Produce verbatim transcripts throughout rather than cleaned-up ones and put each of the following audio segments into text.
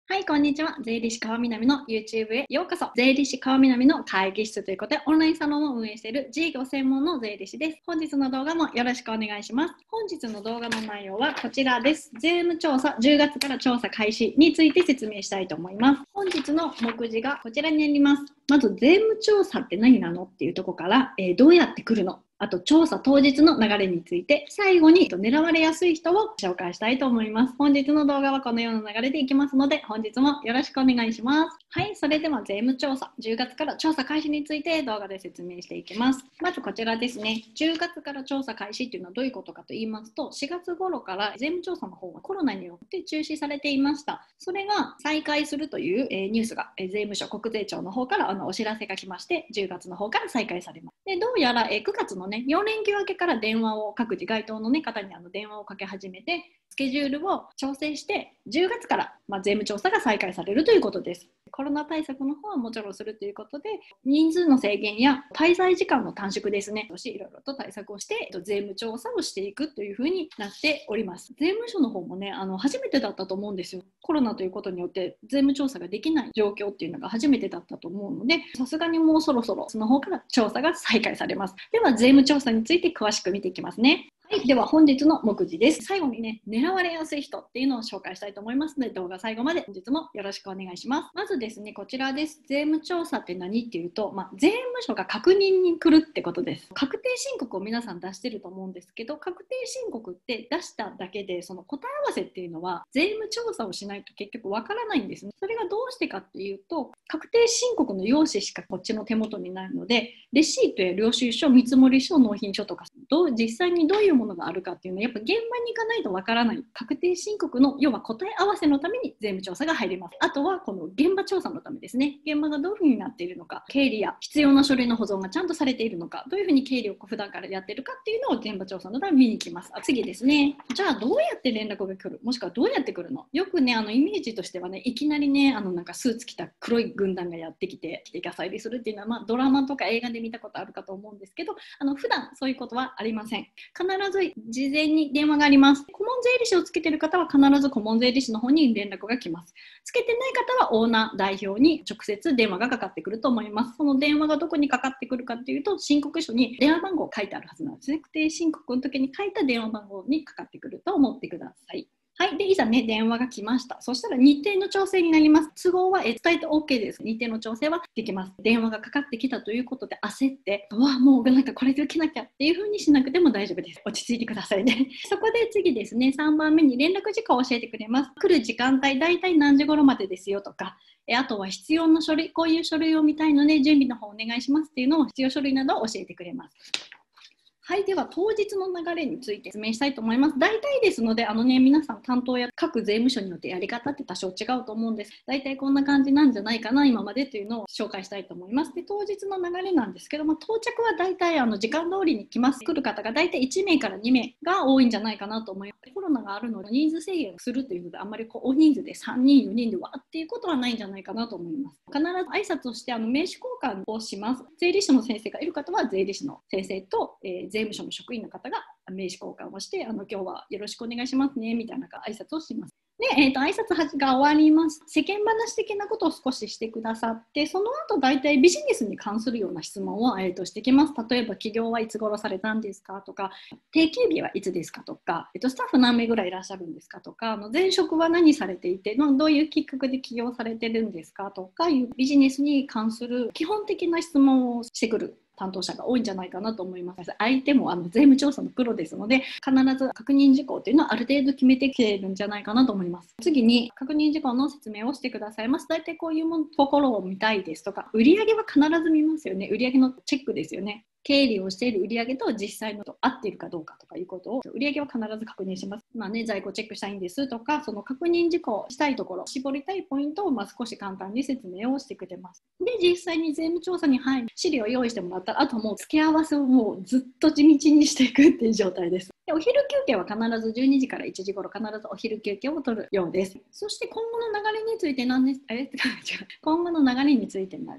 はい、こんにちは。税理士川南の YouTube へようこそ。税理士川南の会議室ということで、オンラインサロンを運営している事業専門の税理士です。本日の動画もよろしくお願いします。本日の動画の内容はこちらです。税務調査じゅうがつから調査開始について説明したいと思います。本日の目次がこちらになります。まず、税務調査って何なのっていうところから、えー、どうやって来るの、あと調査当日の流れについて、最後に狙われやすい人を紹介したいと思います。本日の動画はこのような流れでいきますので、本日もよろしくお願いします。はい、それでは税務調査、じゅうがつから調査開始について動画で説明していきます。まずこちらですね、じゅうがつから調査開始っていうのはどういうことかと言いますと、しがつ頃から税務調査の方はコロナによって中止されていました。それが再開するという、えー、ニュースが、えー、税務署国税庁の方からあのお知らせが来まして、じゅうがつの方から再開されます。で、どうやら、えー、くがつのね、よん連休明けから電話を各自該当の、ね、方にあの電話をかけ始めて、スケジュールを調整してじゅうがつから、まあ、税務調査が再開されるということです。コロナ対策の方はもちろんするということで、人数の制限や滞在時間の短縮ですね、いろいろと対策をして税務調査をしていくというふうになっております。税務署の方もね、あの初めてだったと思うんですよ。コロナということによって税務調査ができない状況っていうのが初めてだったと思うので、さすがにもうそろそろその方から調査が再開されます。では税務調査について詳しく見ていきますね。はい、では本日の目次です。最後にね、狙われやすい人っていうのを紹介したいと思いますので、動画最後まで本日もよろしくお願いします。まずですね、こちらです。税務調査って何っていうと、まあ、税務署が確認に来るってことです。確定申告を皆さん出してると思うんですけど、確定申告って出しただけで、その答え合わせっていうのは税務調査をしないと結局わからないんですね。それがどうしてかっていうと、確定申告の用紙しかこっちの手元にないので、レシートや領収書、見積書、納品書とか、どう実際にどういうものがあるかっていうのはやっぱ現場に行かないとわからない。確定申告の要は答え合わせのために税務調査が入ります。あとはこの現場調査のためですね。現場がどういうふうになっているのか、経理や必要な書類の保存がちゃんとされているのか、どういうふうに経理を普段からやっているかっていうのを現場調査のために見に行きます。あ、次ですね。じゃあどうやって連絡が来る、もしくはどうやって来るの。よくね、あのイメージとしてはね、いきなりね、あのなんかスーツ着た黒い軍団がやってきて来てガサ入りするっていうのは、まあ、ドラマとか映画で見たことあるかと思うんですけど、あの普段そういうことはありません。必ず事前に電話があります。顧問税理士をつけている方は必ず顧問税理士の方に連絡が来ます。つけてない方はオーナー代表に直接電話がかかってくると思います。その電話がどこにかかってくるかというと、申告書に電話番号書いてあるはずなんですね。確定申告の時に書いた電話番号にかかってくると思ってください。はい。で、いざね、電話が来ました。そしたら日程の調整になります。都合は伝えて OK です。日程の調整はできます。電話がかかってきたということで焦って、うわ、もうなんかこれで受けなきゃっていう風にしなくても大丈夫です。落ち着いてくださいね。そこで次ですね、さんばんめに連絡時間を教えてくれます。来る時間帯、だいたい何時頃までですよとか、あとは必要な書類、こういう書類を見たいので準備の方お願いしますっていうのを必要書類などを教えてくれます。はい、では当日の流れについて説明したいと思います。大体ですので、あのね、皆さん担当や各税務署によってやり方って多少違うと思うんです。大体こんな感じなんじゃないかな、今までというのを紹介したいと思います。で、当日の流れなんですけども、到着は大体あの時間通りに来ます。来る方が大体いちめいからにめいが多いんじゃないかなと思います。コロナがあるので人数制限をするというので、あんまりこう大人数でさんにん、よにんでわーっていうことはないんじゃないかなと思います。必ず挨拶をしてあの名刺交換をします。税理士の先生がいる方は税理士の先生と、えー、税務署の職員の方が名刺交換をして、あの今日はよろしくお願いしますねみたいな挨拶をします。で、えーと、挨拶が終わります。世間話的なことを少ししてくださって、その後大体ビジネスに関するような質問を、えーと、してきます。例えば、起業はいつ頃されたんですかとか、定休日はいつですかとか、えーと、スタッフ何名ぐらいいらっしゃるんですかとか、あの前職は何されていて、どういうきっかけで起業されてるんですかとかいうビジネスに関する基本的な質問をしてくる担当者が多いんじゃないかなと思います。相手もあの税務調査のプロですので、必ず確認事項というのはある程度決めてきているんじゃないかなと思います。次に確認事項の説明をしてくださいます。大体こういうものところを見たいですとか、売上は必ず見ますよね。売上のチェックですよね。経理をしている売上と実際のと合っているかどうかとかいうことを、売上は必ず確認します。まあね、在庫チェックしたいんですとか、その確認事項したいところ、絞りたいポイントをまあ少し簡単に説明をしてくれます。で、実際に税務調査に入る資料を用意してもらったら、あともう付け合わせをもうずっと地道にしていくっていう状態です。で、お昼休憩は必ずじゅうにじからいちじ頃、必ずお昼休憩を取るようです。そして今後の流れについて何です、え今後の流れについてになる。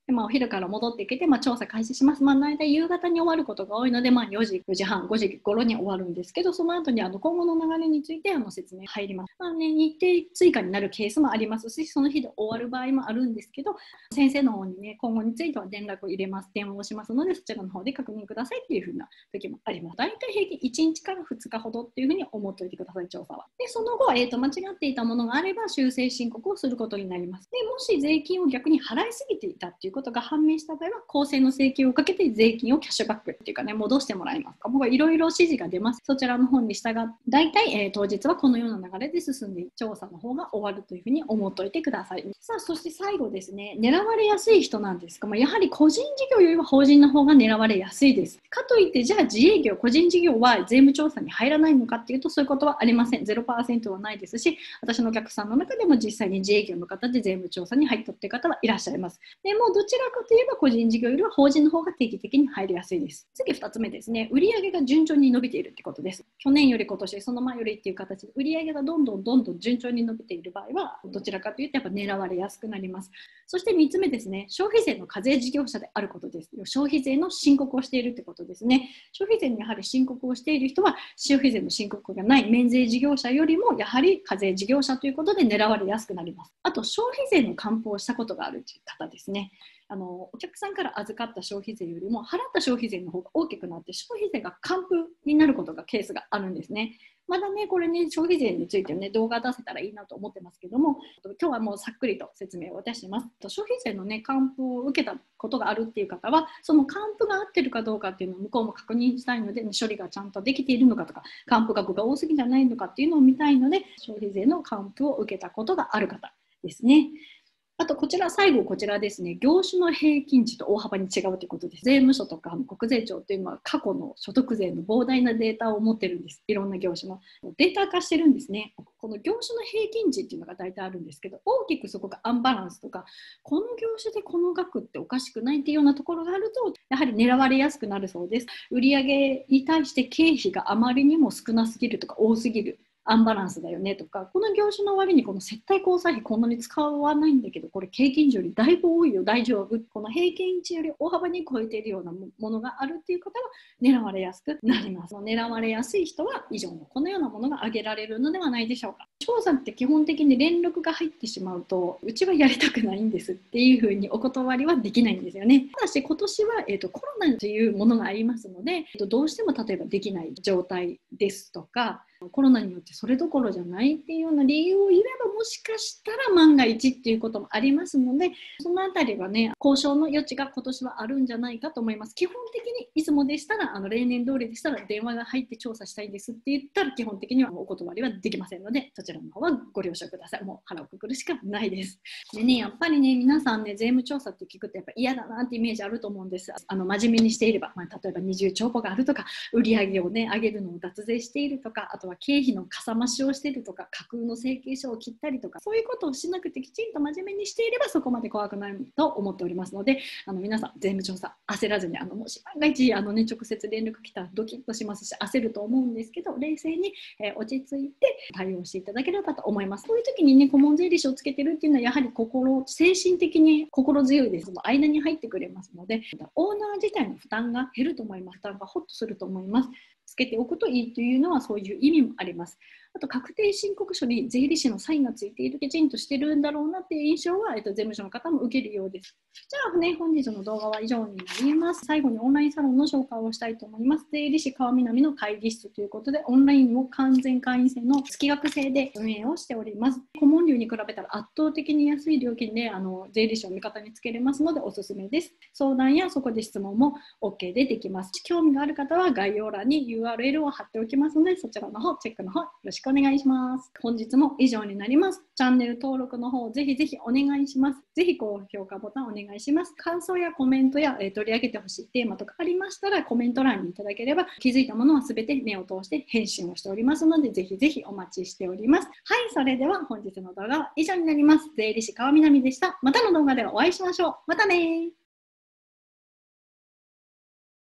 で、まあ、お昼から戻ってきて、まあ、調査開始します。まあ、大体夕方に終わることが多いので、まあ、よじ、よじはん、ごじ頃に終わるんですけど、その後にあの今後の流れについてあの説明入ります。まあね、日程追加になるケースもありますし、その日で終わる場合もあるんですけど、先生の方にね、今後については連絡を入れます、電話をしますので、そちらの方で確認くださいっていう風な時もあります。大体平均いちにちからふつかほどっていう風に思っておいてください、調査は。で、その後、えーと、間違っていたものがあれば修正申告をすることになります。で、もし税金を逆に払いすぎていたっていうことが判明した場合は、公正の請求をかけて税金をキャッシュバックっていうかね、戻してもらいますか。僕はいろいろ指示が出ます。そちらの方に従って、大体、えー、当日はこのような流れで進んで、調査の方が終わるというふうに思っておいてください。さあ、そして最後ですね、狙われやすい人なんですが、まあ、やはり個人事業よりは法人の方が狙われやすいです。かといって、じゃあ自営業、個人事業は税務調査に入らないのかっていうと、そういうことはありません。ゼロパーセントはないですし、私のお客さんの中でも実際に自営業の方で税務調査に入ったっていう方はいらっしゃいます。でも、どちらかといえば個人事業よりは法人の方が定期的に入りやすいです。次ふたつめですね、売上が順調に伸びているってことです。去年より今年、その前よりっていう形で売上がどんどんどんどん順調に伸びている場合は、どちらかというとやっぱ狙われやすくなります。そしてみっつめですね、消費税の課税事業者であることです。消費税の申告をしているってことですね。消費税にやはり申告をしている人は、消費税の申告がない免税事業者よりもやはり課税事業者ということで狙われやすくなります。あと、消費税の還付をしたことがあるという方ですね。あのお客さんから預かった消費税よりも払った消費税の方が大きくなって消費税が還付になることがケースがあるんですね。まだねこれね消費税についてね動画出せたらいいなと思ってますけども、今日はもうさっくりと説明をいたします。消費税のね還付を受けたことがあるっていう方は、その還付が合ってるかどうかっていうのを向こうも確認したいので、処理がちゃんとできているのかとか、還付額が多すぎじゃないのかっていうのを見たいので、消費税の還付を受けたことがある方ですね。あとこちら最後こちらですね、業種の平均値と大幅に違うということです。税務署とか国税庁というのは過去の所得税の膨大なデータを持ってるんです。いろんな業種のデータ化してるんですね。この業種の平均値っていうのが大体あるんですけど、大きくそこがアンバランスとか、この業種でこの額っておかしくないっていうようなところがあると、やはり狙われやすくなるそうです。売上に対して経費があまりにも少なすぎるとか多すぎる、アンバランスだよねとか、この業種の割にこの接待交際費こんなに使わないんだけど、これ平均値よりだいぶ多いよ、大丈夫、この平均値より大幅に超えているようなものがあるっていう方は狙われやすくなります。狙われやすい人は以上のこのようなものが挙げられるのではないでしょうか。調査って基本的に連絡が入ってしまうと、うちはやりたくないんですっていうふうにお断りはできないんですよね。ただし今年は、えーと、コロナというものがありますので、えーと、どうしても例えばできない状態ですとか、コロナによってそれどころじゃないっていうような理由を言えば、もしかしたら万が一っていうこともありますので、そのあたりはね交渉の余地が今年はあるんじゃないかと思います。基本的にいつもでしたら、あの例年通りでしたら電話が入って調査したいですって言ったら基本的にはお断りはできませんので、そちらの方はご了承ください。もう腹をくくるしかないです。でね、やっぱりね皆さんね税務調査って聞くとやっぱ嫌だなってイメージあると思うんです。あの真面目にしていれば、まあ、例えば二重帳簿があるとか、売上をね上げるのを脱税しているとか、あとは経費のかさ増しをしているとか、架空の請求書を切ったりとか、そういうことをしなくてきちんと真面目にしていればそこまで怖くないと思っておりますので、あの皆さん税務調査焦らずに、あのもし万が一あの、ね、直接連絡来たらドキッとしますし焦ると思うんですけど、冷静に、えー、落ち着いて対応していただければと思います。こういう時にね顧問税理士をつけてるっていうのはやはり心精神的に心強いです。間に入ってくれますので、オーナー自体の負担が減ると思います。負担がホッとすると思います。つけておくといいというのはそういう意味もあります。あと確定申告書に税理士のサインがついている、きちんとしてるんだろうなっていう印象は、えっと、税務署の方も受けるようです。じゃあね、本日の動画は以上になります。最後にオンラインサロンの紹介をしたいと思います。税理士川南の会議室ということで、オンラインを完全会員制の月額制で運営をしております。顧問料に比べたら圧倒的に安い料金であの税理士を味方につけれますのでおすすめです。相談やそこで質問も OK でできます。興味がある方は概要欄に ユーアールエル を貼っておきますので、そちらの方チェックの方よろしくお願いします。本日も以上になります。チャンネル登録の方ぜひぜひお願いします。ぜひ高評価ボタンお願いします。感想やコメントや、えー、取り上げてほしいテーマとかありましたらコメント欄にいただければ、気づいたものはすべて目を通して返信をしておりますので、ぜひぜひお待ちしております。はい、それでは本日の動画は以上になります。税理士川南でした。またの動画でお会いしましょう。またね。